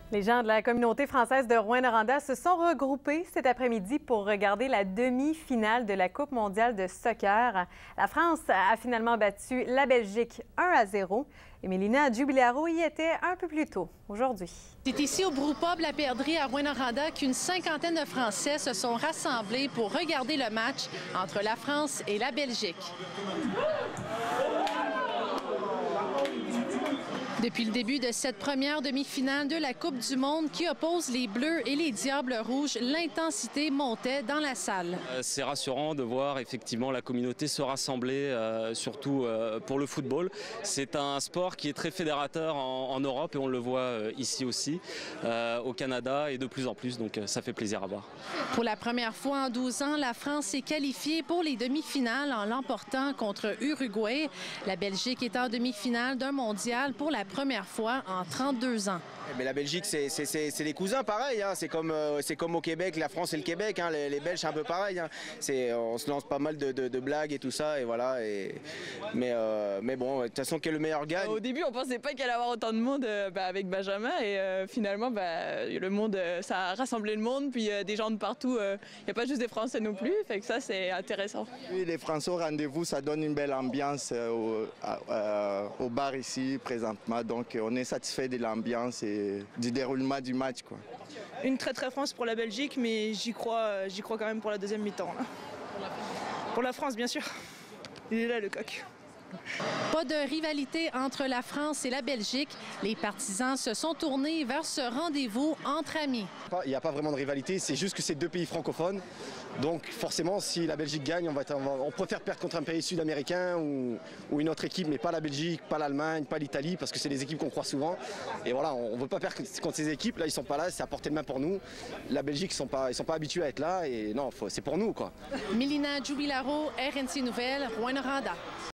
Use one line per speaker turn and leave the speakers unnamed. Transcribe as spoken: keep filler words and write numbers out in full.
Les gens de la communauté française de Rouyn-Noranda se sont regroupés cet après-midi pour regarder la demi-finale de la Coupe mondiale de soccer. La France a finalement battu la Belgique un à zéro. Et Mélina Jubilaro y était un peu plus tôt aujourd'hui.
C'est ici au Brewpub La Perdrix à Rouyn-Noranda qu'une cinquantaine de Français se sont rassemblés pour regarder le match entre la France et la Belgique. Depuis le début de cette première demi-finale de la Coupe du monde qui oppose les Bleus et les Diables rouges, l'intensité montait dans la salle.
C'est rassurant de voir effectivement la communauté se rassembler, euh, surtout euh, pour le football. C'est un sport qui est très fédérateur en, en Europe et on le voit euh, ici aussi, euh, au Canada et de plus en plus, donc euh, ça fait plaisir à voir.
Pour la première fois en douze ans, la France s'est qualifiée pour les demi-finales en l'emportant contre Uruguay. La Belgique est en demi-finale d'un mondial pour la première fois en trente-deux ans.
Mais la Belgique, c'est des cousins pareil. Hein. C'est comme, euh, comme au Québec, la France et le Québec. Hein. Les, les Belges, c'est un peu pareil. Hein. On se lance pas mal de, de, de blagues et tout ça. Et voilà. Et... Mais, euh, mais bon, de toute façon, quel est le meilleur gagne.
Au début, on pensait pas qu'il allait y avoir autant de monde euh, bah, avec Benjamin. Et euh, finalement, bah, le monde, euh, ça a rassemblé le monde. Puis euh, des gens de partout. Il euh, n'y a pas juste des Français non plus. Fait que ça, c'est intéressant.
Oui, les Français au rendez-vous, ça donne une belle ambiance euh, au, euh, au bar ici, présentement. Donc, on est satisfait de l'ambiance et du déroulement du match, quoi.
Une très très France pour la Belgique, mais j'y crois, j'y crois quand même pour la deuxième mi-temps. Pour la France, bien sûr. Il est là, le coq.
Pas de rivalité entre la France et la Belgique. Les partisans se sont tournés vers ce rendez-vous entre amis.
Il n'y a pas vraiment de rivalité, c'est juste que c'est deux pays francophones. Donc forcément, si la Belgique gagne, on, va être, on, va, on préfère perdre contre un pays sud-américain ou, ou une autre équipe, mais pas la Belgique, pas l'Allemagne, pas l'Italie, parce que c'est des équipes qu'on croit souvent. Et voilà, on ne veut pas perdre contre ces équipes. Là, ils ne sont pas là, c'est à portée de main pour nous. La Belgique, ils ne sont, pas, ils sont pas habitués à être là. Et non, c'est pour nous, quoi.
Mélina Jubilaro, R N C Nouvelles, Rouyn-Noranda.